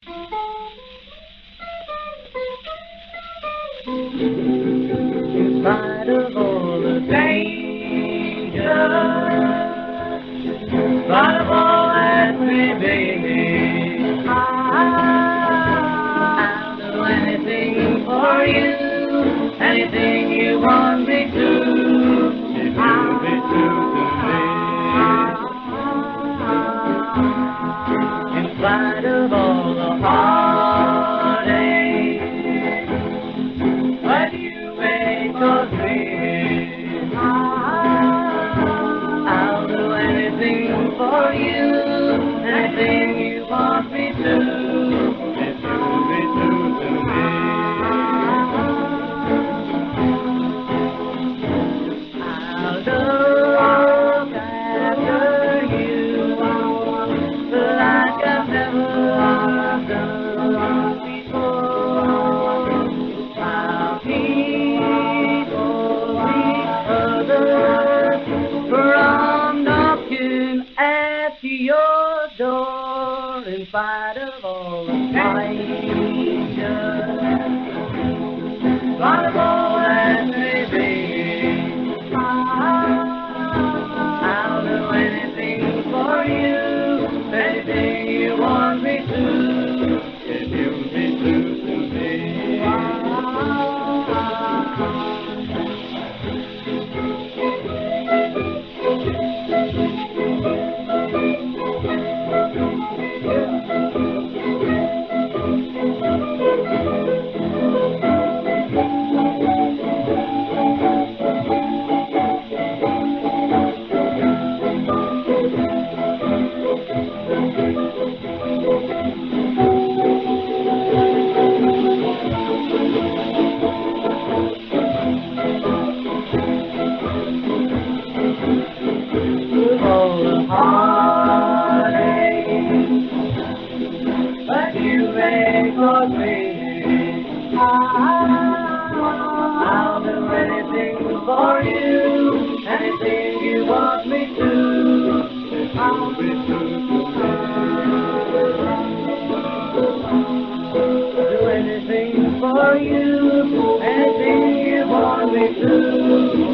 In spite of all the danger, in spite of all that may be, I'll do anything for you, anything you want me to, if you'll be true to me. In spite of all the heartache, but you may cause me, I'll do anything for you, anything you want me to, if you'll be true to me. I'll look after you like I've never done before. I'll keep all the others from knocking at your door, in spite of all the danger, in spite of all that may be. I'll do anything for you, anything you want me to, if you'll be true to me. All the heartache, but you may cause me, I'll do anything for you, anything you want me to, I'll be true to me. Do anything for you, anything you want me to.